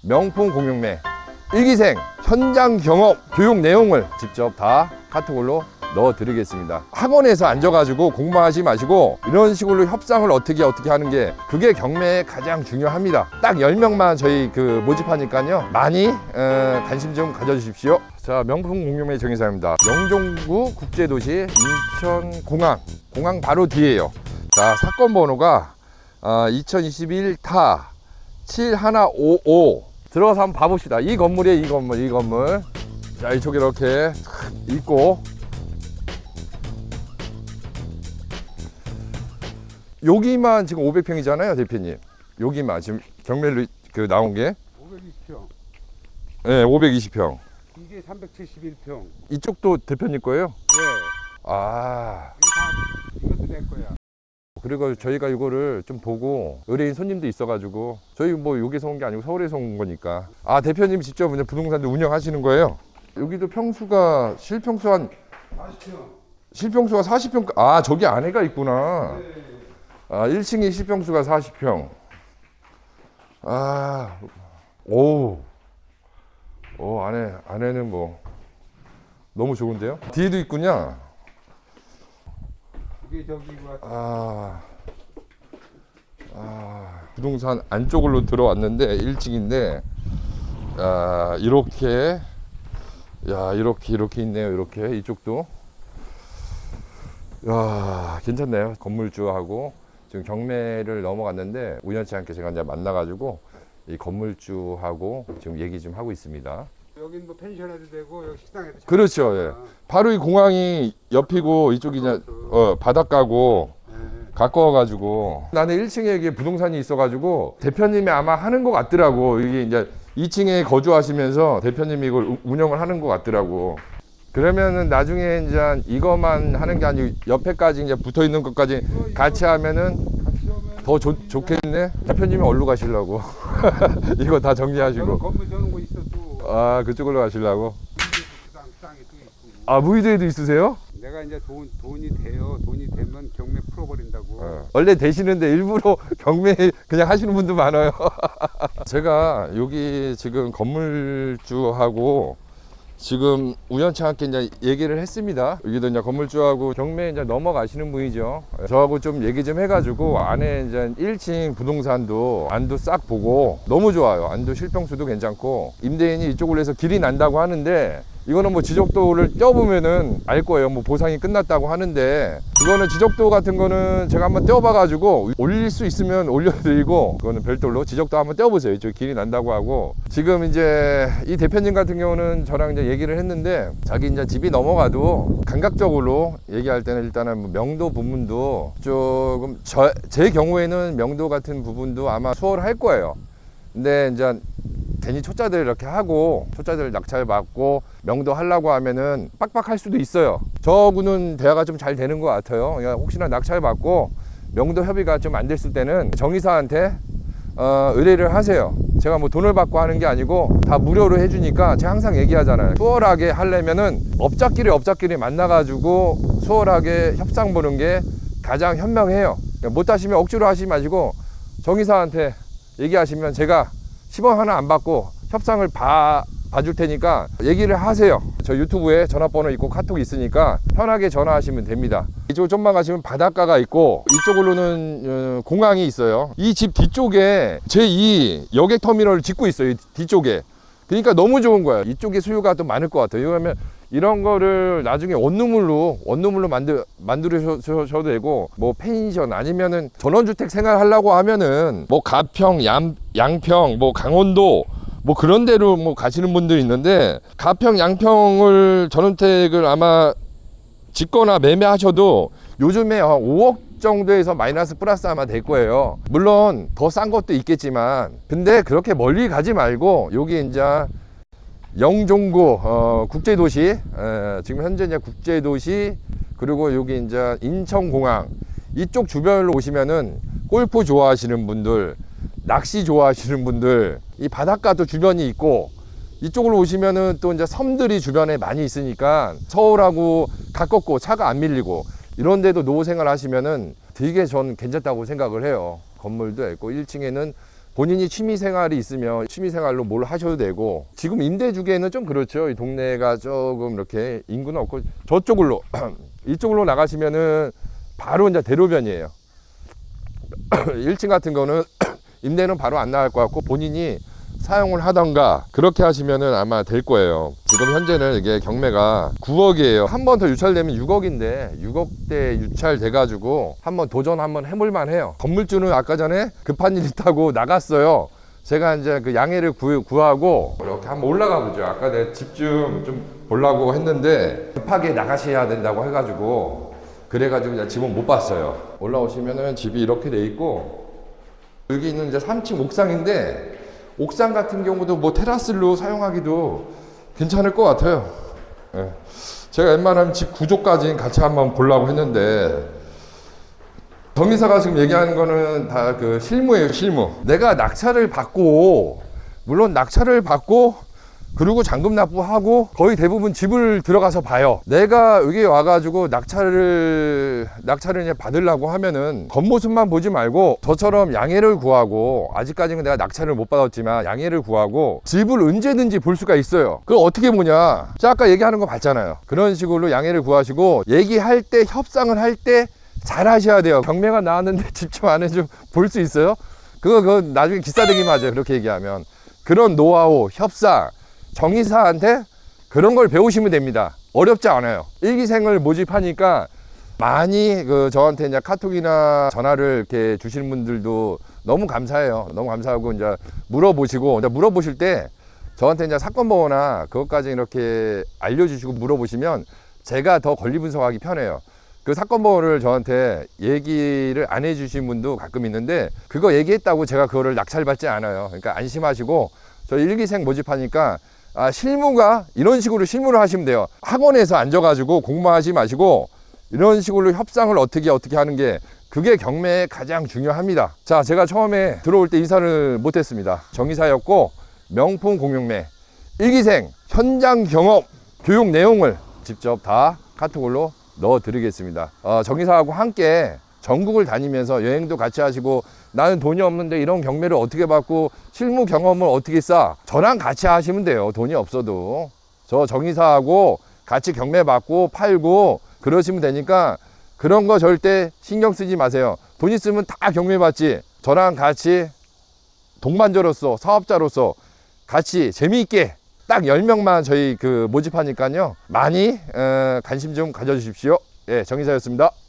명품 공룡매 일기생 현장 경험 교육 내용을 직접 다 카톡으로 넣어드리겠습니다. 학원에서 앉아가지고 공부만 하지 마시고 이런 식으로 협상을 어떻게 하는 게 그게 경매에 가장 중요합니다. 딱 10명만 저희 모집하니까요. 많이 관심 좀 가져주십시오. 자, 명품 공룡매 정의사입니다. 영종구 국제도시 인천공항 바로 뒤에요. 자, 사건 번호가 2021 타 7155 들어가서 한번 봐봅시다. 이 건물이에요. 이 건물. 자, 이쪽에 이렇게 있고 여기만 지금 500평이잖아요, 대표님. 여기만 지금 경매로 나온 게 520평. 네, 520평. 이게 371평. 이쪽도 대표님 거예요? 네. 아. 이것도 내 거야. 그리고 저희가 이거를 좀 보고 의뢰인 손님도 있어가지고 저희 뭐 여기서 온 게 아니고 서울에서 온 거니까. 아, 대표님이 직접 부동산도 운영하시는 거예요? 여기도 평수가 실평수 한 40평. 실평수가 40평. 아, 저기 안에가 있구나. 네. 아, 1층이 실평수가 40평. 아, 오, 안에는 뭐 너무 좋은데요? 뒤에도 있군요. 이게 저기가 부동산 안쪽으로 들어왔는데 1층인데, 이렇게 있네요. 이렇게 이쪽도. 야, 괜찮네요. 건물주하고 지금 경매를 넘어갔는데 우연치 않게 제가 이제 만나가지고 이 건물주하고 지금 얘기 좀 하고 있습니다. 여긴 뭐 펜션해도 되고 여기 식당해도 그렇죠. 예. 바로 이 공항이 옆이고 이쪽이 이제 바닷가고 네. 가까워가지고 나는 1층에 이게 부동산이 있어가지고 대표님이 아마 하는 것 같더라고. 이게 이제 2층에 거주하시면서 대표님이 이걸 운영을 하는 것 같더라고. 그러면은 나중에 이제 이것만 하는 게 아니고 옆에까지 이제 붙어 있는 것까지 같이 하면은 더 좋겠네. 대표님이 어디로 가시려고? 이거 다 정리하시고. 건물 저런 거 있어도 아, 그쪽으로 가시려고? 땅에 또 있고. 아, 무의도에도 있으세요? 내가 이제 돈이 되면 경매 풀어버린다고. 원래 되시는데 일부러 경매 그냥 하시는 분도 많아요. 제가 여기 지금 건물주하고 지금 우연치 않게 이제 얘기를 했습니다. 여기도 이제 건물주하고 경매 이제 넘어가시는 분이죠. 저하고 좀 얘기 좀 해가지고 안에 이제 1층 부동산도 안도 싹 보고 너무 좋아요. 안도 실평수도 괜찮고 임대인이 이쪽으로 해서 길이 난다고 하는데 이거는 뭐 지적도를 떼어보면은 알 거예요. 뭐 보상이 끝났다고 하는데 그거는 지적도 같은 거는 제가 한번 떼어봐 가지고 올릴 수 있으면 올려드리고 그거는 별도로 지적도 한번 떼어보세요. 이쪽 길이 난다고 하고 지금 이제 이 대표님 같은 경우는 저랑 이제 얘기를 했는데 자기 이제 집이 넘어가도 감각적으로 얘기할 때는 일단은 뭐 명도 부분도 조금 제 경우에는 명도 같은 부분도 아마 수월할 거예요. 근데 이제 괜히 초짜들 이렇게 하고 초짜들 낙찰 받고 명도 하려고 하면은 빡빡할 수도 있어요. 저하고는 대화가 좀 잘 되는 것 같아요. 그러니까 혹시나 낙찰 받고 명도 협의가 좀 안 됐을 때는 정의사한테 의뢰를 하세요. 제가 뭐 돈을 받고 하는 게 아니고 다 무료로 해주니까 제가 항상 얘기하잖아요. 수월하게 하려면은 업자끼리 만나가지고 수월하게 협상 보는 게 가장 현명해요. 그러니까 못 하시면 억지로 하시지 마시고 정의사한테 얘기하시면 제가 10원 하나 안 받고 협상을 봐줄 테니까 얘기를 하세요. 저 유튜브에 전화번호 있고 카톡 있으니까 편하게 전화하시면 됩니다. 이쪽 좀만 가시면 바닷가가 있고 이쪽으로는 공항이 있어요. 이 집 뒤쪽에 제2 여객터미널을 짓고 있어요. 뒤쪽에. 그러니까 너무 좋은 거예요. 이쪽에 수요가 또 많을 것 같아요. 왜냐면 이런 거를 나중에 원룸으로 만들으셔도 되고 뭐 펜션 아니면은 전원주택 생활하려고 하면은 뭐 가평, 양평, 뭐 강원도 뭐 그런 데로 뭐 가시는 분들이 있는데 가평, 양평을 전원주택을 아마 짓거나 매매하셔도 요즘에 5억 정도에서 마이너스 플러스 아마 될 거예요. 물론 더 싼 것도 있겠지만 근데 그렇게 멀리 가지 말고 여기 이제 영종구 국제도시 지금 현재 이제 국제도시 그리고 여기 이제 인천공항 이쪽 주변으로 오시면은 골프 좋아하시는 분들 낚시 좋아하시는 분들 이 바닷가도 주변이 있고 이쪽으로 오시면은 또 이제 섬들이 주변에 많이 있으니까 서울하고 가깝고 차가 안 밀리고 이런 데도 노후 생활 하시면은 되게 전 괜찮다고 생각을 해요. 건물도 있고 1층에는 본인이 취미생활이 있으면 취미생활로 뭘 하셔도 되고, 지금 임대주기에는 좀 그렇죠. 이 동네가 조금 이렇게 인구는 없고, 저쪽으로 이쪽으로 나가시면은 바로 이제 대로변이에요. 1층 같은 거는 임대는 바로 안 나갈 것 같고, 본인이 사용을 하던가 그렇게 하시면은 아마 될 거예요. 지금 현재는 이게 경매가 9억이에요. 한 번 더 유찰되면 6억인데 6억대 유찰돼 가지고 한번 도전 한번 해볼만 해요. 건물주는 아까 전에 급한 일 있다고 나갔어요. 제가 이제 그 양해를 구하고 이렇게 한번 올라가 보죠. 아까 내 집 좀 보려고 했는데 급하게 나가셔야 된다고 해가지고, 그래가지고 집은 못 봤어요. 올라오시면은 집이 이렇게 돼 있고, 여기 있는 이제 3층 옥상인데, 옥상 같은 경우도 뭐 테라스로 사용하기도 괜찮을 것 같아요. 예. 제가 웬만하면 집 구조까지 같이 한번 보려고 했는데, 정의사가 지금 얘기하는 거는 다 그 실무예요, 실무. 내가 낙찰을 받고, 물론 낙찰을 받고 그리고 잔금 납부하고 거의 대부분 집을 들어가서 봐요. 내가 여기 와가지고 낙찰을 이제 받으려고 하면은 겉모습만 보지 말고, 저처럼 양해를 구하고, 아직까지는 내가 낙찰을 못 받았지만 양해를 구하고 집을 언제든지 볼 수가 있어요. 그걸 어떻게 보냐, 제가 아까 얘기하는 거 봤잖아요. 그런 식으로 양해를 구하시고, 얘기할 때, 협상을 할 때 잘 하셔야 돼요. 경매가 나왔는데 집 좀 안에 좀 볼 수 있어요? 그거 나중에 기싸대기 맞아요, 그렇게 얘기하면. 그런 노하우, 협상, 정의사한테 그런 걸 배우시면 됩니다. 어렵지 않아요. 일기생을 모집하니까 많이 저한테 이제 카톡이나 전화를 이렇게 주시는 분들도 너무 감사해요. 너무 감사하고, 이제 물어보시고, 이제 물어보실 때 저한테 이제 사건 번호나 그것까지 이렇게 알려주시고 물어보시면 제가 더 권리 분석하기 편해요. 그 사건 번호를 저한테 얘기를 안 해주신 분도 가끔 있는데, 그거 얘기했다고 제가 그거를 낙찰받지 않아요. 그러니까 안심하시고, 저 일기생 모집하니까 실무가 이런 식으로 실무를 하시면 돼요. 학원에서 앉아가지고 공부만 하지 마시고, 이런 식으로 협상을 어떻게 하는 게, 그게 경매에 가장 중요합니다. 자, 제가 처음에 들어올 때 인사를 못했습니다. 정의사였고, 명품 공용매, 일기생, 현장 경험, 교육 내용을 직접 다 카톡으로 넣어 드리겠습니다. 정의사하고 함께 전국을 다니면서 여행도 같이 하시고, 나는 돈이 없는데 이런 경매를 어떻게 받고 실무 경험을 어떻게 쌓아, 저랑 같이 하시면 돼요. 돈이 없어도 저 정의사하고 같이 경매 받고 팔고 그러시면 되니까, 그런 거 절대 신경 쓰지 마세요. 돈 있으면 다 경매 받지. 저랑 같이 동반자로서, 사업자로서 같이 재미있게 딱 10명만 저희 모집하니까요, 많이 관심 좀 가져주십시오. 예, 정의사였습니다.